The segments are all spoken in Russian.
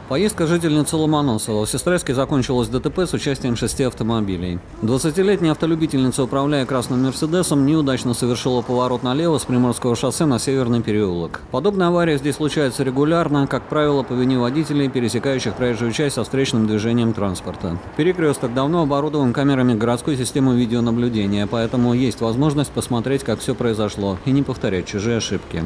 Поездка жительницы Ломоносова в Сестрорецке закончилась ДТП с участием 6 автомобилей. 20-летняя автолюбительница, управляя красным «Мерседесом», неудачно совершила поворот налево с Приморского шоссе на Северный переулок. Подобные аварии здесь случаются регулярно, как правило, по вине водителей, пересекающих проезжую часть со встречным движением транспорта. Перекресток давно оборудован камерами городской системы видеонаблюдения, поэтому есть возможность посмотреть, как все произошло, и не повторять чужие ошибки.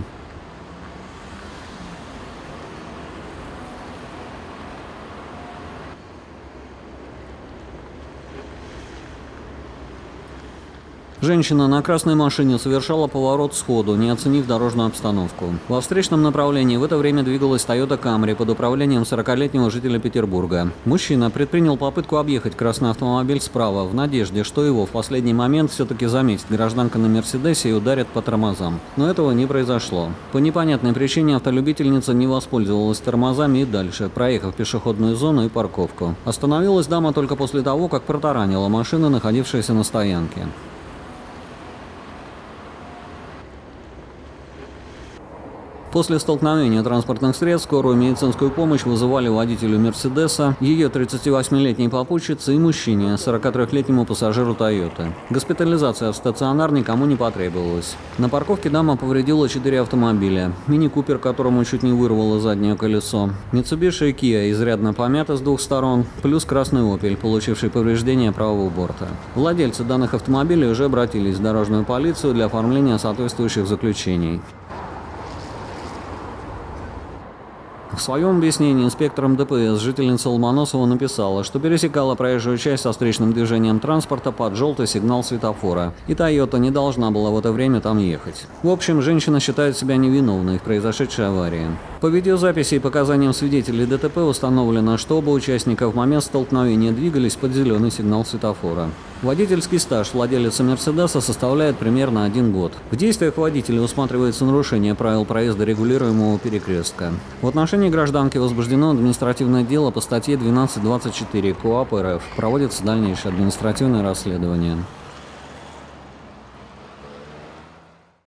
Женщина на красной машине совершала поворот сходу, не оценив дорожную обстановку. Во встречном направлении в это время двигалась Toyota Camry под управлением 40-летнего жителя Петербурга. Мужчина предпринял попытку объехать красный автомобиль справа, в надежде, что его в последний момент все-таки заметит гражданка на «Мерседесе» и ударит по тормозам. Но этого не произошло. По непонятной причине автолюбительница не воспользовалась тормозами и дальше, проехав пешеходную зону и парковку. Остановилась дама только после того, как протаранила машину, находившаяся на стоянке. После столкновения транспортных средств скорую медицинскую помощь вызывали водителю «Мерседеса», ее 38-летней попутчице и мужчине, 43-летнему пассажиру «Тойоты». Госпитализация в стационар никому не потребовалась. На парковке дама повредила 4 автомобиля. Мини-купер, которому чуть не вырвало заднее колесо. Mitsubishi и Kia изрядно помята с двух сторон, плюс красный «Опель», получивший повреждения правого борта. Владельцы данных автомобилей уже обратились в дорожную полицию для оформления соответствующих заключений. В своем объяснении инспектором ДПС жительница Ломоносова написала, что пересекала проезжую часть со встречным движением транспорта под желтый сигнал светофора, и «Тойота» не должна была в это время там ехать. В общем, женщина считает себя невиновной в произошедшей аварии. По видеозаписи и показаниям свидетелей ДТП установлено, что оба участника в момент столкновения двигались под зеленый сигнал светофора. Водительский стаж владелицы «Мерседеса» составляет примерно 1 год. В действиях водителя усматривается нарушение правил проезда регулируемого перекрестка. В отношении гражданки возбуждено административное дело по статье 1224 КоАП РФ. Проводится дальнейшее административное расследование.